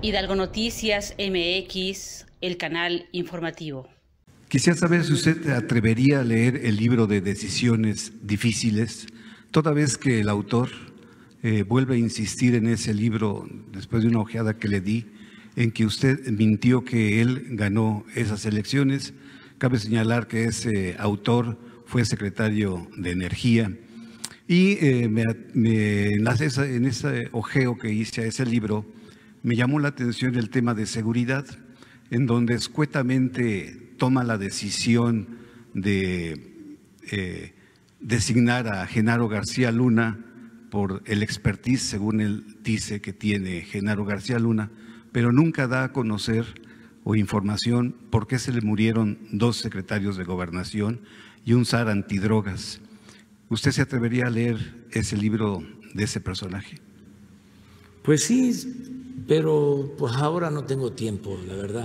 Hidalgo Noticias MX, el canal informativo. Quisiera saber si usted se atrevería a leer el libro de Decisiones Difíciles, toda vez que el autor vuelve a insistir en ese libro, después de una ojeada que le di, en que usted mintió que él ganó esas elecciones. Cabe señalar que ese autor fue secretario de Energía y en ese ojeo que hice a ese libro me llamó la atención el tema de seguridad, en donde escuetamente toma la decisión de designar a Genaro García Luna por el expertise, según él dice que tiene Genaro García Luna, pero nunca da a conocer o información por qué se le murieron 2 secretarios de Gobernación y un zar antidrogas. ¿Usted se atrevería a leer ese libro de ese personaje? Pues sí, pero pues ahora no tengo tiempo, la verdad.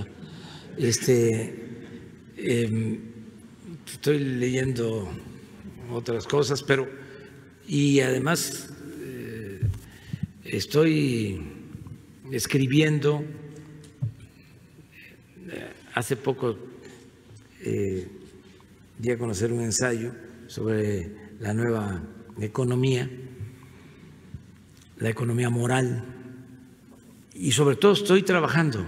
Estoy leyendo otras cosas, y además estoy escribiendo. Hace poco di a conocer un ensayo sobre la nueva economía, la economía moral, y sobre todo estoy trabajando.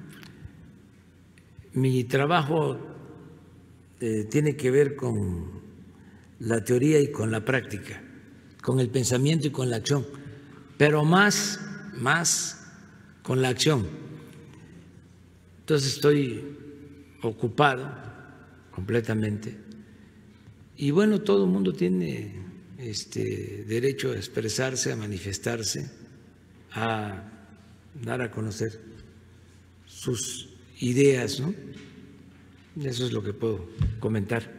Mi trabajo tiene que ver con la teoría y con la práctica, con el pensamiento y con la acción, pero más con la acción. Entonces estoy ocupado completamente. Y bueno, todo el mundo tiene derecho a expresarse, a manifestarse, a dar a conocer sus ideas, ¿no? Eso es lo que puedo comentar.